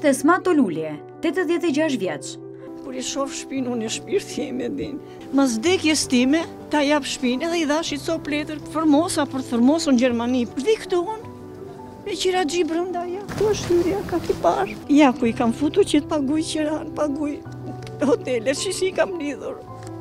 Esma Toluli, 86 vjeç. Kur I shoh shtëpinë, unë shpirti im e din. Mas vdekjes time, ta jap shtëpinë edhe I dhash I cop letër Formosa për të Formosën në Gjermani. Vi këtu unë, me qira gji brënda, ja, këtu është hyrja, ka ki parë. Ja, ku I kam futu që të paguj qiran, paguj hotelet, që si I kam lidhur.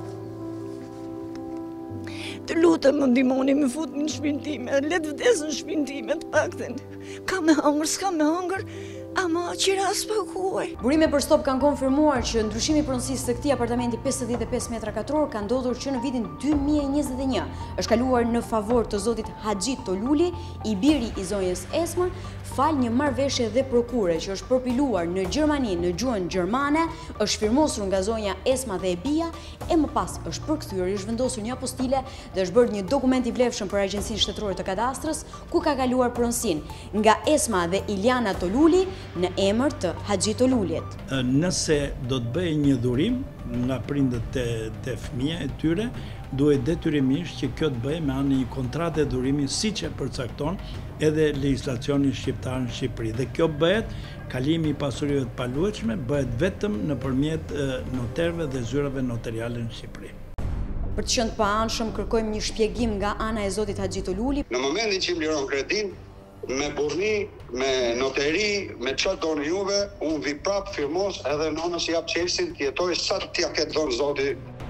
Të lutem më ndihmoni me fut në shtëpinë time, le të vdes në shtëpinë time të paktën. Ka me hëngër, s'ka me hëngër. Ama qira s'paguaj. Burime për stop kanë konfirmuar që ndryshimi I pronësisë të këtij apartamenti 55 metra katror ka ndodhur që në vitin 2021 është kaluar në favor të zotit Haxhi Toluli, I biri I zonjës Esma, fal një marrëveshje dhe prokure që është përpiluar në Gjermani në gjuhën gjermane, është firmosur nga zonja Esma dhe e bija, e më pas është përkthyer, është vendosur një apostile dhe është bërë një dokument I vlefshëm për Agjencinë Shtetërore të Kadastrës, ku ka kaluar pronësinë nga Esma dhe Iliana Toluli në emër të Haxhi Tolulit. Nëse do të bëjë një dhurim nga prindët të fëmijë e tyre, duhet detyrimisht që kjo të bëjë me anë një kontrate dhurimi siç e përcakton edhe legjislacioni shqiptar në Shqipëri. Dhe kjo bëhet, kalimi I pasurive të paluajtshme bëhet vetëm nëpërmjet noterëve dhe zyrave notariale në Shqipëri. Për të qenë të paanshëm, kërkojmë një shpjegim nga ana e zotit Haxhi Toluli. Në momentin që I mliron kredin, me burni, me noteri, me çfarë doni juve, unë vi prap firmos edhe nënës jap çelsin të jetoj sa t'ja ketë dhënë Zoti.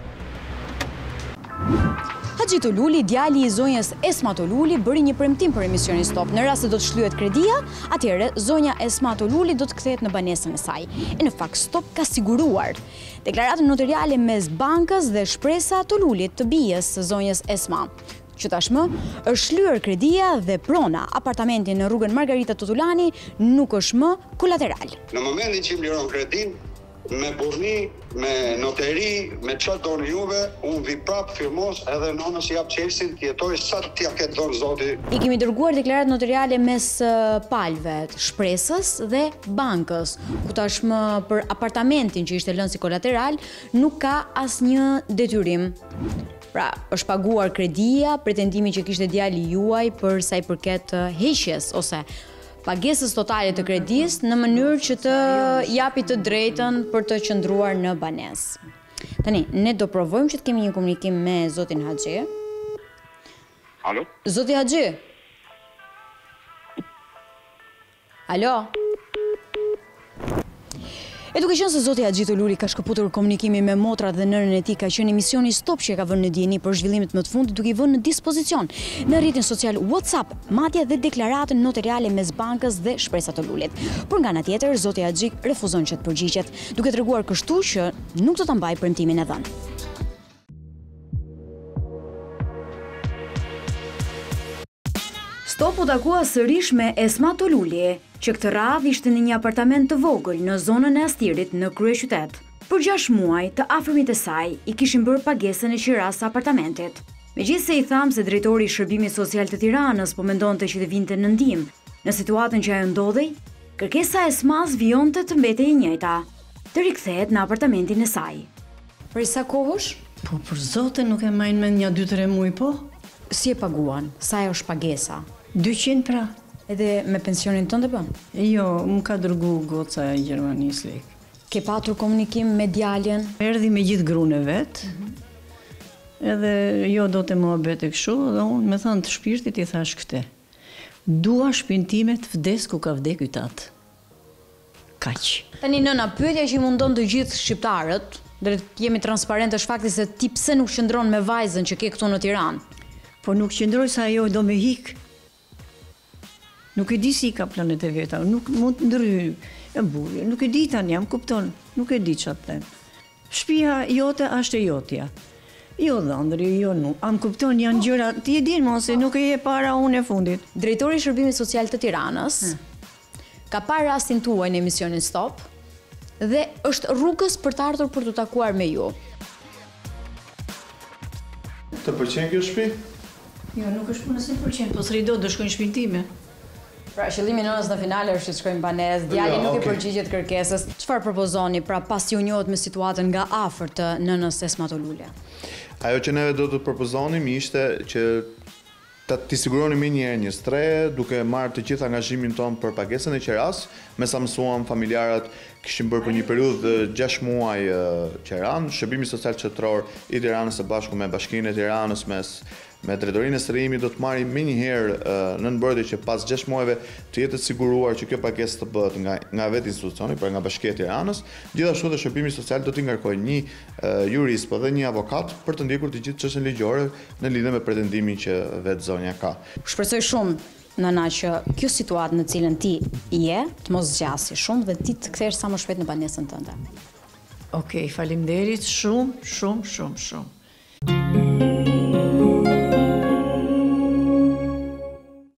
Haxhi Toluli, djali I zonjës Esma Toluli, bëri një premtim për emisionin Stop. Në rast se do të shlyhet kredia, atëherë zonja Esma Toluli do të kthehet në banesën e saj. E në fakt Stop ka siguruar deklaratën notariale mes bankës dhe shpresa Tolulit të bijës së zonjës Esma, që tashmë është shlyer kredia dhe prona apartamenti në rrugën Margarita Tutulani nuk është më kolateral. Në momentin që I mliron kredin, me burni, me noteri, me çfarë doni juve, unë vi prap firmos edhe nënës jap çelsin të jetoj sa t'ja ketë dhënë Zoti. I kemi dërguar deklaratë notariale mes palëve, shpresës dhe bankës, ku tashmë për apartamentin që ishte lënë si kolateral nuk ka asnjë detyrim. Pra, është paguar kredia, pretendimi që kishte djali juaj për sa I përket heqjes ose pagesës totale të kredis në mënyrë që të japi të drejtën për të qëndruar në banesë. Tani, ne do provojmë që të kemi një komunikim me zotin Haxhi. Alo? Zoti Haxhi? Alo? E duke qenë se zoti Haxhi Toluli ka shkëputur komunikimi me motrat dhe nënën e tij, ka qenë emisioni Stop që ka vënë në dieni për zhvillimet më të fundit, duke I vënë në dispozicion në rrjetin social WhatsApp, madje dhe deklaratën notariale mes bankës dhe shpresa Tolulit. Por nga ana tjetër, zoti Haxhi refuzon që të përgjigjet, duke treguar kështu që nuk do ta mbajë premtimin e dhënë. Stop u takua sërish me Esma Toluli, që këtë radhë ishte në një apartament të vogël në zonën e Astirit në kryeqytet. Për 6 muaj, të afërmit e saj I kishin bërë pagesën e qiras së apartamentit. Megjithse I tham se drejtori I Shërbimit Social të Tiranës po mendonte që të vinte në ndihmë në situatën që ajo ndodhej, kërkesa e Esmas vijonte të mbetej e njëjta, të rikthehet në apartamentin e saj. Për sa kohësh? Po për zotin nuk e majnë me një 2-3 muaj po? Si e paguan? Sa ajo është pagesa? 200 pra. Edhe me pensionin tënde bën? Jo, më ka dërgu goca e Gjermanisë lek. Ke patur komunikim me djalin? Erdhi me gjithë grunë e vet. Edhe jo do të mohabet e kështu, dhe unë me thënë të shpirtit I thash këtë. Dua shtëpinë time të vdes ku ka vdekur tat. Kaq. Tani nëna, pyetja që I mundon të gjithë shqiptarët, dhe jemi transparent është fakti se ti pse nuk qëndron me vajzën që ke këtu në Tiranë? Po nuk qëndroj sa ajo do me hik. Nuk e di si ka planet e veta, nuk mund të ndryhy e burë, nuk e di tani, jam kupton, nuk e di që të them. Shtëpia jote është e jotja. Jo dhëndri, jo nuk. Am kupton janë gjëra, ti e din mos se nuk e je para unë e fundit. Drejtori I Shërbimit Social të Tiranës ka parë rastin tuaj në emisionin Stop dhe është rrugës për të ardhur për të takuar me ju. Të pëlqen kjo shtëpi? Jo, nuk është punë 100%, po s'rido do shkojnë në shtëpinë time. Pra, qëllimi nënës në finale është të shkojnë banesë, djali nuk I përgjigjet kërkesës. Çfarë propozoni pra pasi u njohët me situatën nga afër të nënës Esma Toluli? Ajo që neve do të propozonim ishte që Ti siguroni më një herë 23 duke marrë të gjithë angazhimin tonë për pagesën e qeras. Me sa mësuam, familjarët kishin bërë për një periudhë 6 muaj qeran. Shërbimi social qendror i Tiranës së bashku me Bashkinë e Tiranës me Drejtorinë e Sërrimit do të marrë më një herë nënbërthje që pas 6 muajve të jetë siguruar që kjo pagesë të bëhet nga vetë institucioni, pra nga Bashkia e Tiranës. Gjithashtu dhe shërbimi social do t'i ngarkojë një jurist dhe një avokat për të ndjekur të gjithë çështjen ligjore në lidhje me pretendimin që vetë zonja ka. Shpresoj shumë nëna që kjo situatë në cilën ti je të mos zgjasë shumë dhe ti të kthesh sa më shpejt në banesën tënde. Okej, faleminderit shumë.